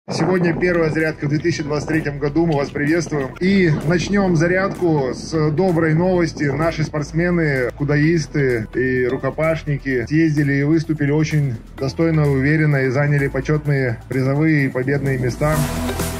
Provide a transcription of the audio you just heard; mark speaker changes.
Speaker 1: Сегодня первая зарядка в 2023 году, мы вас приветствуем. И начнем зарядку с доброй новости. Наши спортсмены, кудаисты и рукопашники съездили и выступили очень достойно, уверенно и заняли почетные призовые и победные места.